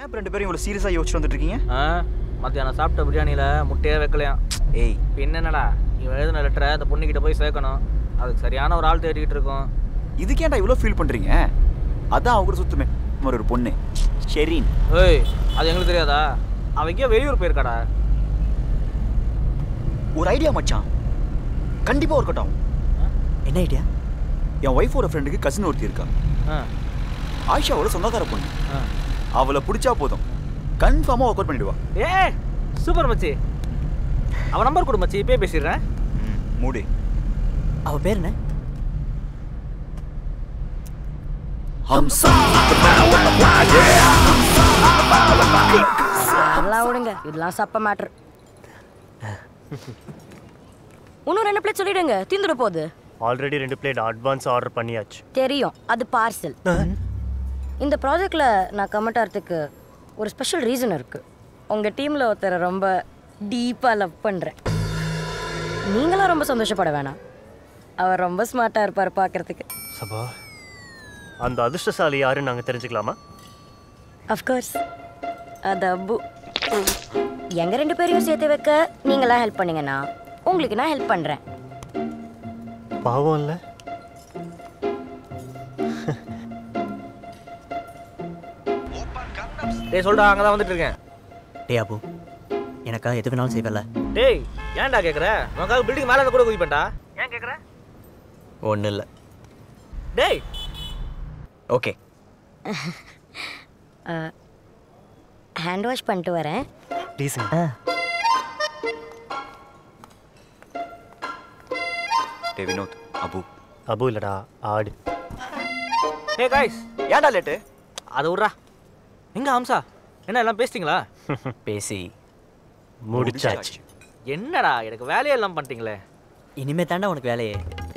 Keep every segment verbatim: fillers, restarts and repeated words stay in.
ஏன் ரெண்டு பேரும் இவ்வளோ சீரியஸாக யோசிச்சு வந்துட்டு இருக்கீங்க? ஆ மத்தியானம் சாப்பிட்ட பிரியாணியில் முட்டையே வைக்கலையாம். ஏய் பின்ன என்னடா இவன் எழுதின லெட்டரை அந்த பொண்ணுக்கிட்ட போய் சேர்க்கணும். அதுக்கு சரியான ஒரு ஆள் தேடிக்கிட்டு இருக்கோம். இதுக்கேண்டா இவ்வளோ ஃபீல் பண்ணுறீங்க? அதான் அவங்க சுத்துமே ஒரு பொண்ணு ஷெரீன். ஏய் அது எங்களுக்கு தெரியாதா? அவன் எங்கேயோ வெளியூர் போயிருக்காடா. ஒரு ஐடியா மச்சான், கண்டிப்பாக ஒர்க் அவுட் ஆகும். என்ன ஐடியா? என் ஒய்ஃபோட ஃப்ரெண்டுக்கு கசின் ஒருத்தி இருக்கா. ஆயிஷாவோட சொந்தக்கார பொண்ணு. அவளை பிடிச்சா போதும், கன்ஃபார்மாக ஒர்க் அவுட் பண்ணிடுவா. ஏ சூப்பர் மச்சி. அவன் நம்பர் கொடு மச்சி, இப்பயே பேசிடுறேன். மூடி. அவ பேர் என்ன? ஹம்சா. அதெல்லாம் விடுங்க, இதெல்லாம் சப்ப மேட்ரு. இன்னும் ரெண்டு பிளேட் சொல்லிடுங்க, தீந்துட போகுது. ஆல்ரெடி ரெண்டு பிளேட் அட்வான்ஸ் ஆர்டர் பண்ணியாச்சு. தெரியும், அது பார்சல். இந்த ப்ராஜெக்டில் நான் கமெண்ட் ஆகிறதுக்கு ஒரு ஸ்பெஷல் ரீசன் இருக்குது. உங்கள் டீமில் ஒருத்தரை ரொம்ப டீப்பாக லவ் பண்ணுறேன். நீங்களாம் ரொம்ப சந்தோஷப்பட வேணாம், அவர் ரொம்ப ஸ்மார்ட்டாக இருப்பார் பார்க்குறதுக்கு. சபா, அந்த அதிர்ஷ்டசாலி யாருன்னு நாங்கள் தெரிஞ்சுக்கலாமா? அஃப்கோர்ஸ், அது அப்பு. எங்கள் ரெண்டு பேரையும் சேர்த்து வைக்க நீங்களாம் ஹெல்ப் பண்ணீங்கன்னா உங்களுக்கு நான் ஹெல்ப் பண்ணுறேன். பாவம் இல்லை? டேய் சொல்டா, அங்கே தான் வந்துட்டு இருக்கேன். டே அபு, எனக்கா எது வேணாலும் செய்வல. டேய் ஏன்டா கேட்குற? உனக்காக பில்டிங் மேலே கூட குதிப்பேன்டா. ஏன் கேட்குற? ஒன்றும் இல்லை. டேய் ஓகே, ஹேண்ட் வாஷ் பண்ணிட்டு வரேன். டீசன். டே வினோத், அபு. அபு இல்லடா, ஆடு. ஹே காய்ஸ், ஏன்டா லேட்டு? அதை விட்றா. எங்க ஹம்சா, என்ன எல்லாம் பேசிட்டீங்களா? பேசி முடிச்சாச்சு. என்னடா எனக்கு வேலையே எல்லாம் பண்ணிட்டீங்களே. இனிமே தாண்டா உனக்கு வேலையே.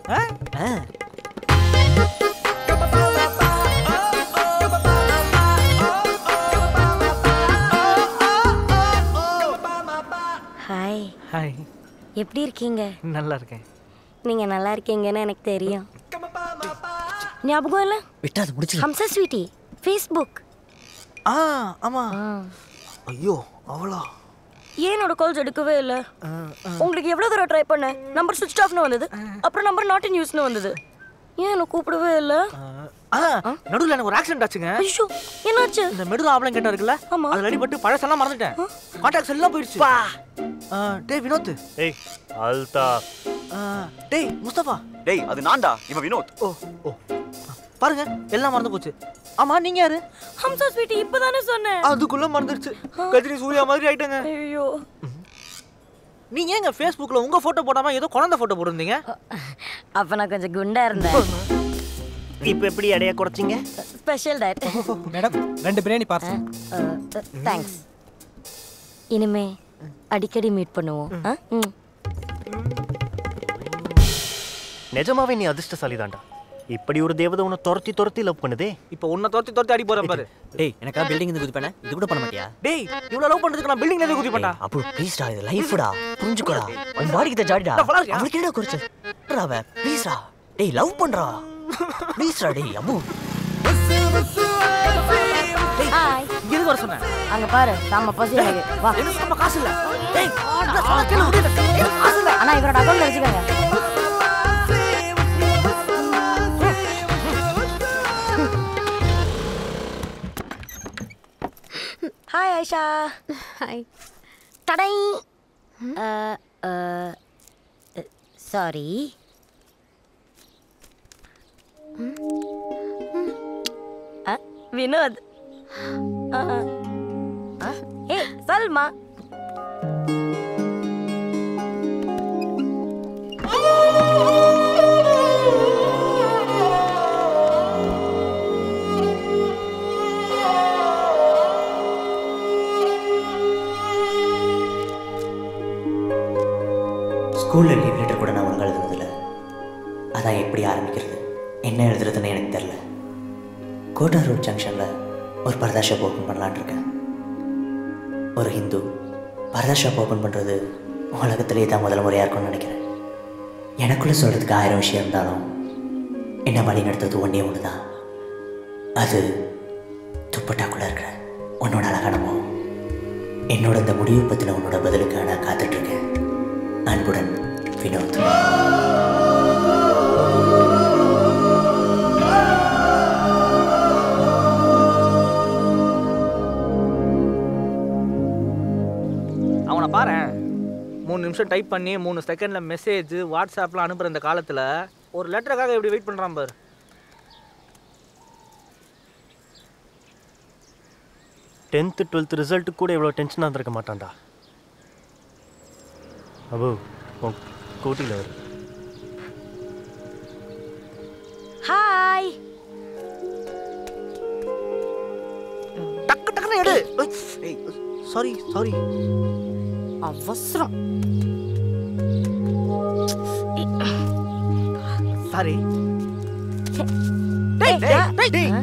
ஹாய். ஹாய். எப்படி இருக்கீங்க? நல்லா இருக்கேன். நீங்க நல்லா இருக்கீங்கன்னு எனக்கு தெரியும். ஞாபகம் இல்லை? விட்டாது முடிச்சு. Hamza sweetie, Facebook. ஆ ஆமா. ஐயோ அவளா? ஏன் என்னோட கால்ஸ் எடுக்கவே இல்லை? உங்களுக்கு எவ்வளோ தூரம் ட்ரை பண்ணேன், நம்பர் சுவிட்ச் ஆஃப்னு வந்தது. அப்புறம் நம்பர் நாட் இன் யூஸ்னு வந்தது. ஏன் என்ன கூப்பிடவே இல்லை? நடுவில் எனக்கு ஒரு ஆக்சிடென்ட் ஆச்சுங்க. ஐயோ, என்னாச்சு? இந்த மெடுலா ஆப்லாம் கேட்டா இருக்குல்ல, அதில் அடிபட்டு பழசெல்லாம் மறந்துட்டேன். கான்டாக்ட்ஸ் எல்லாம் போயிடுச்சு. டேய் வினோத். ஏய் அல்தா. டேய் முஸ்தபா. டேய் அது நான்டா, இவன் வினோத். ஓ ஓ பாருங்க, எல்லாம் மறந்து போச்சு. ஆமா நீங்க யாரு? ஹம்சா ஸ்வீட்டி, இப்பதானே சொன்னேன். அதுக்குள்ள மறந்துருச்சு. கஜினி சூர்யா மாதிரி ஆயிட்டங்க. ஐயோ, நீங்க ஏங்க ஃபேஸ்புக்ல உங்க போட்டோ போடாம ஏதோ குழந்தை போட்டோ போட்டுருந்தீங்க? அப்ப நான் கொஞ்சம் குண்டா இருந்தேன். இப்போ எப்படி எடையை குறைச்சிங்க? Special diet. மேடம், ரெண்டு பிரியாணி பார்சல். தேங்க்ஸ். இனிமே அடிக்கடி மீட் பண்ணுவோம். நிஜமாவே நீ அதிர்ஷ்டசாலி தான்டா. இப்படி ஒரு தேவதை உன்னை துரத்தி துரத்தி லவ் பண்ணுதே. இப்போ உன்னை துரத்தி துரத்தி அடி போறேன் பாரு. டேய் எனக்கா பில்டிங் இருந்து குதி பண்ண இது கூட பண்ண மாட்டியா? டேய் இவ்வளவு லவ் பண்றதுக்கு நான் பில்டிங்ல இருந்து குதி பண்ணா? அப்பு ப்ளீஸ் டா, இது லைஃப்டா, புரிஞ்சுக்கோடா. உன் பாடி கிட்ட ஜாடிடா. அவளுக்கு என்னடா குறைச்சு? ட்ராவ ப்ளீஸ் டா. டேய் லவ் பண்றா. ப்ளீஸ் டா டேய் அப்பு. ஹாய். எதுக்கு வர சொன்ன? அங்க பாரு, நாம பசி எனக்கு. வா. என்ன நம்ம காசு இல்ல. டேய் நான் சொல்ல கேளு முடியல. காசு இல்ல. அண்ணா இவரோட அக்கவுண்ட்ல வெச்சுக்கங்க. ஹாய் ஐஷா. ஹாய். டடை. சாரி. வினோத். ஏ சல்மா. ஸ்கூலில் லீவ் லெட்டர் கூட நான் ஒழுங்காக எழுதுனதில்லை. அதான் எப்படி ஆரம்பிக்கிறது, என்ன எழுதுறதுன்னு எனக்கு தெரில. கோட்டா ரோட் ஜங்ஷனில் ஒரு பரதா ஷாப் ஓப்பன் பண்ணலான் இருக்கேன். ஒரு ஹிந்து பரதா ஷாப் ஓப்பன் பண்ணுறது உலகத்திலேயே தான் முதல் முறையாக இருக்கும்னு நினைக்கிறேன். எனக்குள்ளே சொல்கிறதுக்கு ஆயிரம் விஷயம் இருந்தாலும் என்ன வழி நடத்துறது ஒன்றே ஒன்று தான். அது துப்பட்டாக்குள்ளே இருக்கிற உன்னோட அழகானமோ என்னோட இந்த முடிவு பற்றின உன்னோட பதிலுக்காக நான் காத்துட்ருக்கேன். அன்புடன் வினோத். அவனை பாரு, மூணு நிமிஷம் டைப் பண்ணி மூணு செகண்டில் மெசேஜ் வாட்ஸ்அப்பில் அனுப்புகிற இந்த காலத்தில் ஒரு லெட்டருக்காக எப்படி வெயிட் பண்ணுறான் பாரு. டென்த்து டுவெல்த்து ரிசல்ட்டு கூட இவ்வளோ டென்ஷனாக இருந்திருக்க மாட்டான்டா. அபு உன் கோட்டியில் வரு. ஹாய். டக்கு டக்குன்னு எடு. சாரி சாரி அவசரம். சாரி. டேய் டேய் டேய்.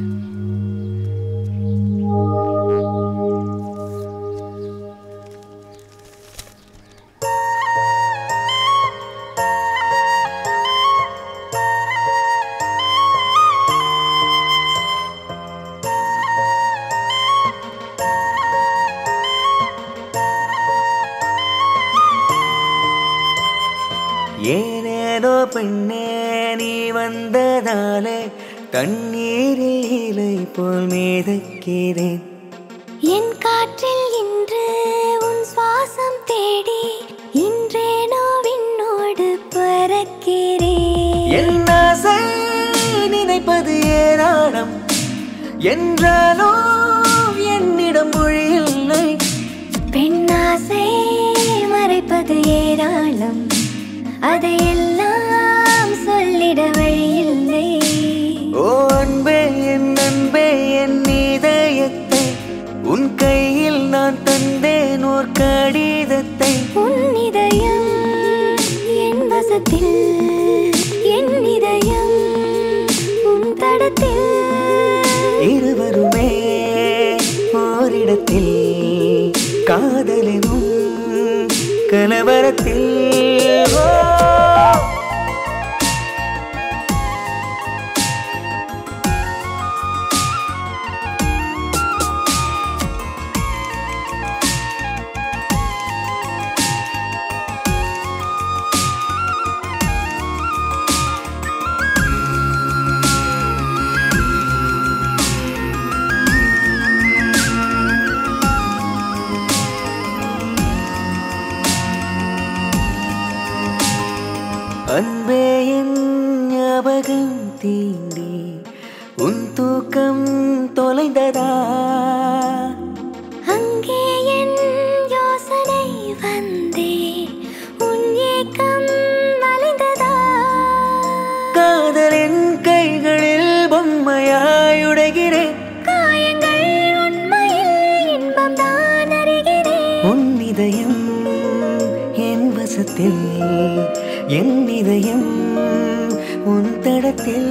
ஏனேனோ பெண்ணே நீ வந்ததாலே தண்ணீரில் இலை போல் மிதக்கிறேன். என் காற்றில் இன்று உன் சுவாசம் தேடி இன்றேனோ விண்ணோடு பறக்கிறேன். என் ஆசை நினைப்பது ஏராளம் என்றாலோ என்னிடம் மொழி இல்லை. பெண்ணாசை மறைப்பது ஏராளம், அதையெல்லாம் சொல்லிட வழியில்லை. ஓ அன்பே என் அன்பே என் இதயத்தை உன் கையில் நான் தந்தேன் ஓர் கடிதத்தை. உன் இதயம் என் வசத்தில், என் இதயம் உன் தடத்தில். இருவருமே ஓரிடத்தில் காதலினும் கலவரத்தில். அன்பே என் ஞாபகம் தீண்டி உன் தூக்கம் தொலைந்ததா? அங்கே என் யோசனை வந்தே உன் ஏக்கம் மலைந்ததா? காதலின் கைகளில் பொம்மையாயுடைகிறேன். காயங்கள் உண்மையில் இன்பம் தான் அறிகிறேன். உன் இதயம் என் வசத்தில், என் இதயம் உன் தடத்தில்.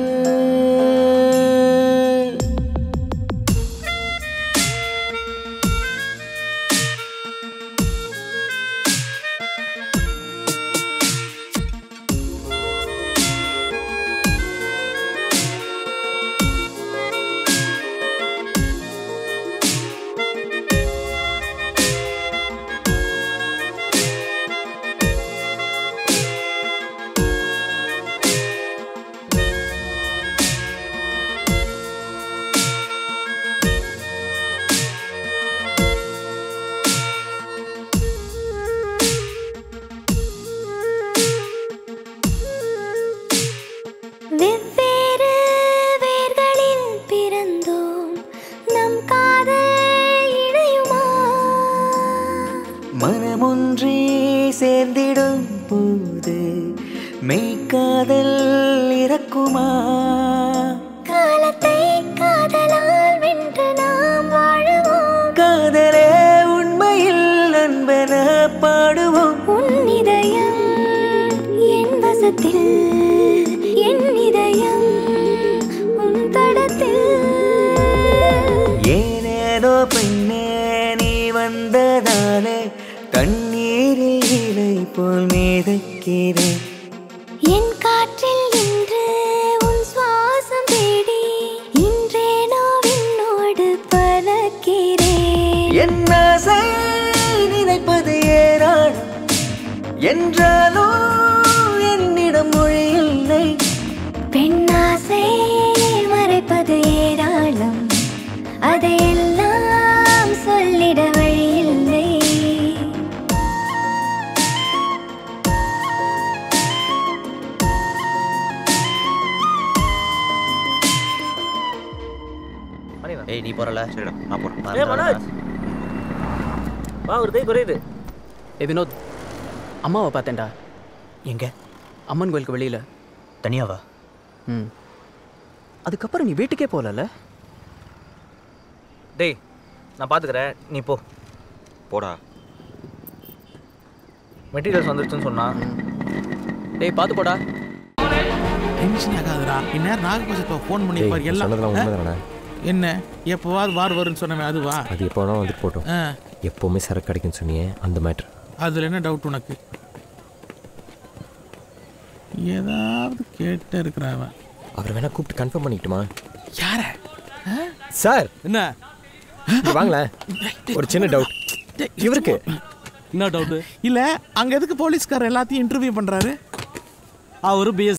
வெவ்வேறு வேர்களில் பிறந்தோம், நம் காதல் இணையுமா? மனமொன்றே சேர்ந்திடும் போது மெய்க்காதல் இறக்குமா? காலத்தை காதலால் வென்று நாம் வாழுவோம். காதலே உண்மையில் நண்பன பாடுவோம். உன் இதயம் என் வசத்தில், என் இதயம் உன் தடத்தில். ஏனேனோ பெண்ணே நீ வந்ததாலே தண்ணீரில் இலை போல் மிதக்கிறேன். என் காற்றில் இன்று உன் சுவாசம் தேடி இன்றேனோ விண்ணோடு பறக்கிறேன். என் ஆசை நினைப்பது ஏராளம் என்றாலோ என்னிடம் மொழி இல்லை. பெண்ணாசை மறைப்பது ஏராளம் அதையெல்லாம் சொல்லிட வழி இல்லை. ஏய் நீ போறல? சரிடா நான் போறேன். ஏய் மனோஜ் வா, ஒரு கை குறையுது. ஏ வினோத், அம்மாவை பார்த்தேன்டா. எங்க? அம்மன் கோயிலுக்கு வெளியில். தனியாவா? ம். அதுக்கப்புறம் நீ வீட்டுக்கே போகலல்ல? டேய் நான் பார்த்துக்கிறேன், நீ போ. போடா. மெட்டீரியல்ஸ் வந்துருச்சுன்னு சொன்னா. டேய் பார்த்து போடா. டென்ஷன் ஆகாதுடா. இந்நேரம் நாகபட்சத்தை ஃபோன் பண்ணி பாரு. எல்லாம் என்ன எப்போவாது வார் வரும்னு சொன்னவே அதுவா? அது எப்போ வேணாலும் வந்துட்டு போட்டோம். எப்போவுமே சரக்கு கிடைக்குன்னு சொன்னியே அந்த மேட்ரு. அதில் என்ன டவுட் உனக்கு? ஏதாவது கேட்டு இருக்கிறாவ. அவர் வேணா கூப்பிட்டு கன்ஃபார்ம் பண்ணிக்கிட்டுமா? யார சார்? என்ன வாங்களேன், ஒரு சின்ன டவுட் இவருக்கு. என்ன டவுட்? இல்லை அங்கே எதுக்கு போலீஸ்காரர் எல்லாத்தையும் இன்டர்வியூ பண்ணுறாரு? அவரு பிஎஸ்